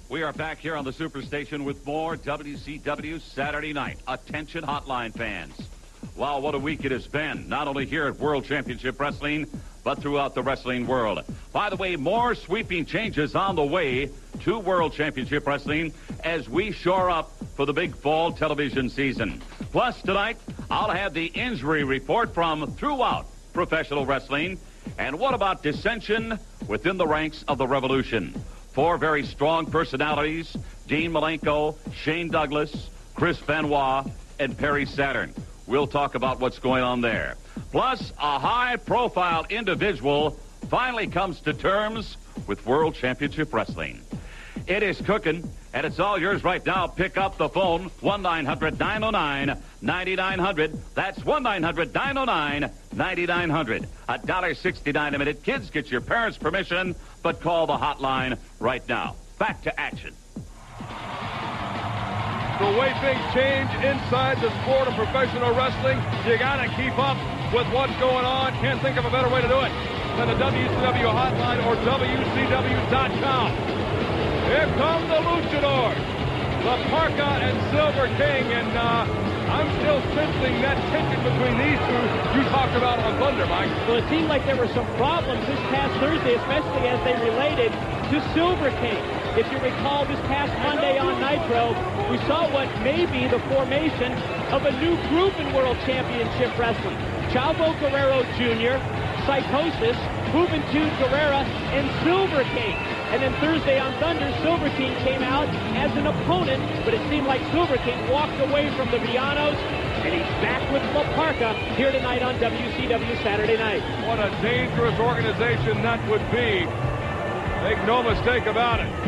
We are back here on the Superstation with more WCW Saturday Night. Attention hotline fans. Wow, what a week it has been. Not only here at World Championship Wrestling, but throughout the wrestling world. By the way, more sweeping changes on the way to World Championship Wrestling as we shore up for the big fall television season. Plus, tonight, I'll have the injury report from throughout professional wrestling. And what about dissension within the ranks of the Revolution? 4 very strong personalities, Dean Malenko, Shane Douglas, Chris Benoit, and Perry Saturn. We'll talk about what's going on there. Plus, a high-profile individual finally comes to terms with World Championship Wrestling. It is cooking, and it's all yours right now. Pick up the phone, 1-900-909-9900. That's 1-900-909-9900. $1.69 a minute. Kids, get your parents' permission, but call the hotline right now. Back to action. The way things change inside the sport of professional wrestling, you got to keep up with what's going on. Can't think of a better way to do it than the WCW hotline or WCW.com. Here come the Luchadors, the Parka and Silver King, and I'm still sensing that tension between these two you talked about on Thunder, Mike. Well, it seemed like there were some problems this past Thursday, especially as they related to Silver King. If you recall, this past Monday on Nitro, we saw what may be the formation of a new group in World Championship Wrestling. Chavo Guerrero Jr., Psychosis, Juventud Guerrera, and Silver King. And then Thursday on Thunder, Silver King came out as an opponent, but it seemed like Silver King walked away from the Villanos, and he's back with La Parka here tonight on WCW Saturday Night. What a dangerous organization that would be. Make no mistake about it.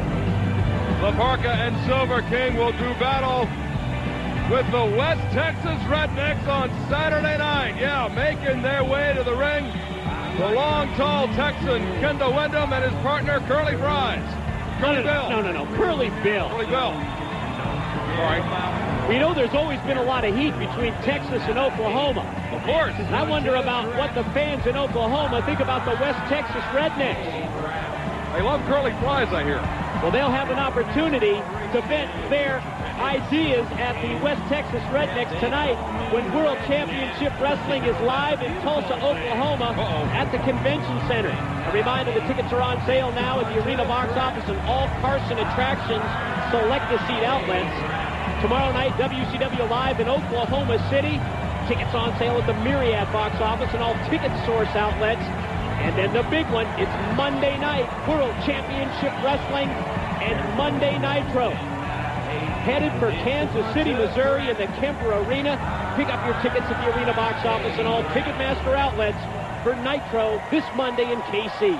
La Parka and Silver King will do battle with the West Texas Rednecks on Saturday night. Yeah, making their way to the ring, the long, tall Texan, Kendall Windham, and his partner, Curly Fries. Curly Bill. No. Curly Bill. Curly Bill. All right. We know there's always been a lot of heat between Texas and Oklahoma. Of course. And I wonder about what the fans in Oklahoma think about the West Texas Rednecks. They love Curly Fries, I hear. Well, they'll have an opportunity to vent their ideas at the West Texas Rednecks tonight when World Championship Wrestling is live in Tulsa, Oklahoma at the Convention Center. A reminder, the tickets are on sale now at the Arena box office and all Carson Attractions select-to-seat outlets. Tomorrow night, WCW Live in Oklahoma City. Tickets on sale at the Myriad box office and all Ticket Source outlets. And then the big one, it's Monday night, World Championship Wrestling and Monday Nitro. Headed for Kansas City, Missouri in the Kemper Arena. Pick up your tickets at the Arena box office and all Ticketmaster outlets for Nitro this Monday in KC.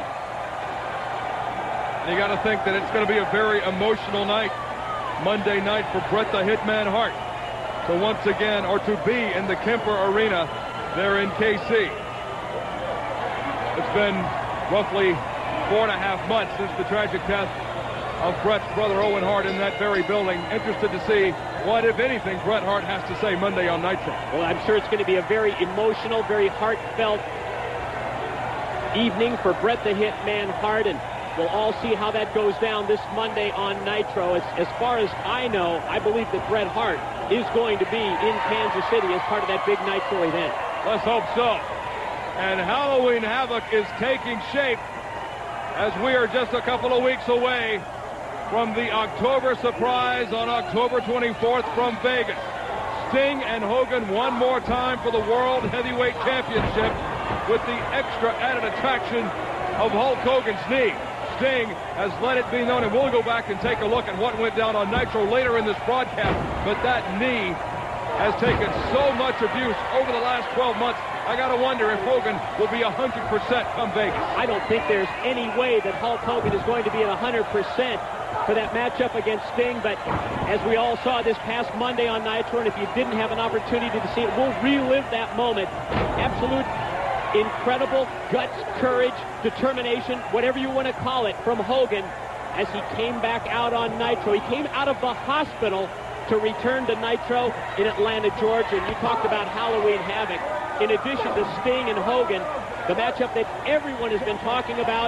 You got to think that it's going to be a very emotional night, Monday night, for Bret the Hitman Hart to once again, or to be in the Kemper Arena there in KC. It's been roughly 4.5 months since the tragic death of Bret's brother Owen Hart in that very building. Interested to see what, if anything, Bret Hart has to say Monday on Nitro. Well, I'm sure it's going to be a very emotional, very heartfelt evening for Bret the Hitman Hart, and we'll all see how that goes down this Monday on Nitro. As far as I know, I believe that Bret Hart is going to be in Kansas City as part of that big Nitro event. Let's hope so. And Halloween Havoc is taking shape as we are just a couple of weeks away from the October surprise on October 24th from Vegas. Sting and Hogan one more time for the World Heavyweight Championship with the extra added attraction of Hulk Hogan's knee. Sting has let it be known, and we'll go back and take a look at what went down on Nitro later in this broadcast, but that knee has taken so much abuse over the last 12 months. I got to wonder if Hogan will be 100% come Vegas. I don't think there's any way that Hulk Hogan is going to be at 100% for that matchup against Sting, but as we all saw this past Monday on Nitro, and if you didn't have an opportunity to see it, we'll relive that moment. Absolute, incredible guts, courage, determination, whatever you want to call it, from Hogan as he came back out on Nitro. He came out of the hospital to return to Nitro in Atlanta, Georgia, and you talked about Halloween Havoc. In addition to Sting and Hogan, the matchup that everyone has been talking about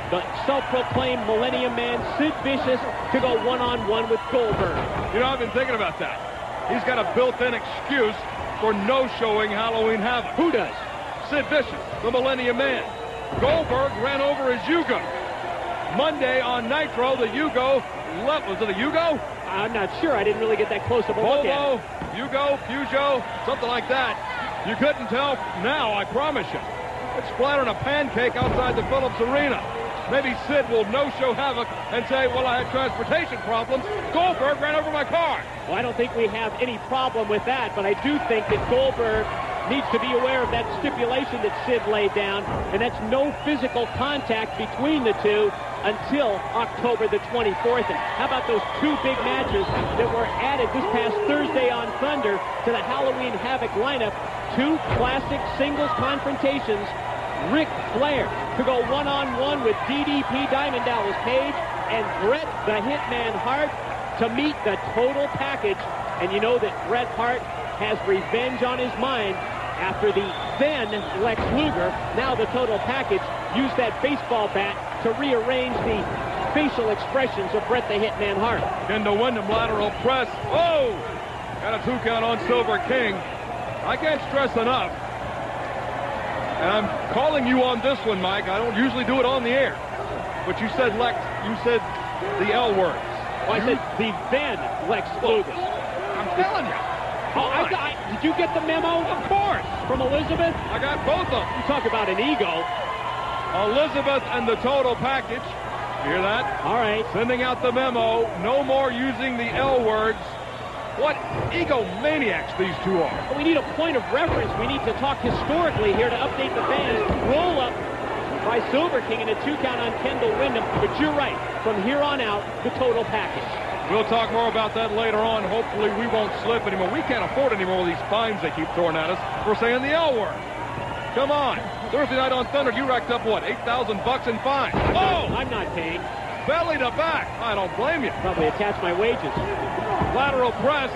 the self-proclaimed Millennium Man, Sid Vicious, to go one-on-one with Goldberg. You know, I've been thinking about that. He's got a built-in excuse for no-showing Halloween Havoc. Who does? Sid Vicious, the Millennium Man. Goldberg ran over his Yugo. Monday on Nitro, the Yugo left. Was it a Yugo? I'm not sure. I didn't really get that close of a look at it. Yugo, Peugeot, something like that. You couldn't tell now, I promise you. It's splattered a pancake outside the Phillips Arena. Maybe Sid will no-show Havoc and say, well, I had transportation problems. Goldberg ran over my car. Well, I don't think we have any problem with that, but I do think that Goldberg needs to be aware of that stipulation that Sid laid down, and that's no physical contact between the two until October the 24th. And how about those two big matches that were added this past Thursday on Thunder to the Halloween Havoc lineup? Two classic singles confrontations. Ric Flair to go one-on-one with DDP Diamond Dallas Page, and Bret the Hitman Hart to meet the total package. And you know that Bret Hart has revenge on his mind after the then Lex Luger, now the total package, used that baseball bat to rearrange the facial expressions of Bret the Hitman Hart. Kendall Windham lateral press. Oh! Got a 2 count on Silver King. I can't stress enough, and I'm calling you on this one, Mike. I don't usually do it on the air, but you said Lex, you said the L words. Well, I said the then Lex Luger. I'm telling you. Oh, did you get the memo? Of course. From Elizabeth? I got both of them. You talk about an ego. Elizabeth and the total package. You hear that? All right. Sending out the memo. No more using the L words. What egomaniacs these two are. We need a point of reference. We need to talk historically here to update the fans. Roll up by Silver King and a 2 count on Kendall Windham. But you're right. From here on out, the total package. We'll talk more about that later on. Hopefully we won't slip anymore. We can't afford any more of these fines they keep throwing at us for saying the L word. Come on. Thursday night on Thunder, you racked up, what, $8,000 in fines? I'm not paying. Belly to back. I don't blame you. Probably attach my wages. Lateral press.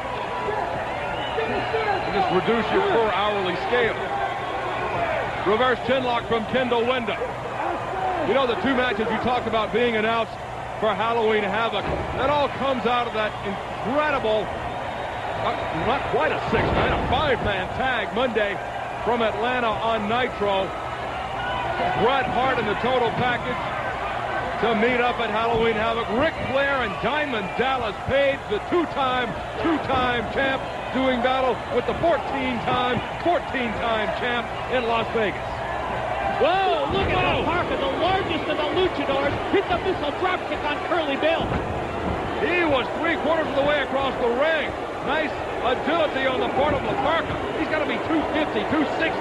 Just reduce your per hourly scale. Reverse chinlock from Kendall Windham. You know the two matches you talked about being announced for Halloween Havoc. That all comes out of that incredible, not quite a 6-man, a 5-man tag Monday from Atlanta on Nitro. Bret Hart in the total package to meet up at Halloween Havoc. Ric Flair and Diamond Dallas Page, the two-time champ, doing battle with the 14-time champ in Las Vegas. Whoa, look at that Parka, the largest of the luchadors, hit the missile dropkick on Curly Bill. He was 3/4 of the way across the ring. Nice agility on the part of Parka. He's got to be 250, 260.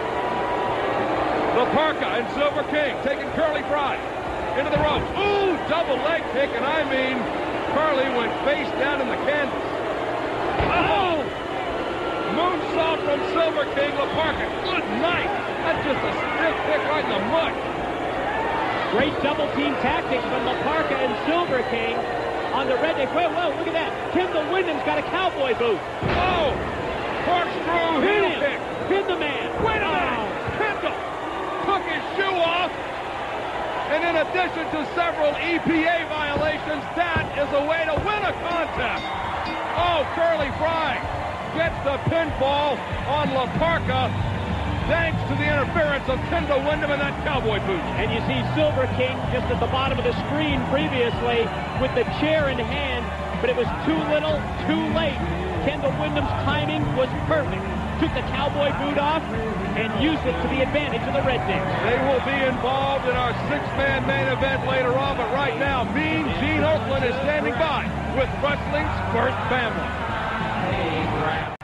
Parka and Silver King taking Curly Fry into the ropes. Ooh, double leg kick, and I mean, Curly went face down in the canvas. Oh! Moonsault from Silver King, Parka. Good night. That's just a stiff kick right in the mud. Great double team tactics from Parka and Silver King on the redneck. Whoa, look at that. Kendall Windham's got a cowboy boot. Oh! Corkscrew heel kick. Pin the man. Wait a minute. Kendall took his shoe off. And in addition to several EPA violations, that is a way to win a contest. Oh, Curly Fry gets the pinfall on Parka, thanks to the interference of Kendall Windham and that cowboy boot. And you see Silver King just at the bottom of the screen previously with the chair in hand, but it was too little, too late. Kendall Windham's timing was perfect. Took the cowboy boot off and used it to the advantage of the Rednecks. They will be involved in our 6-man main event later on, but right now, Mean Gene Okerlund is standing by with wrestling's first family.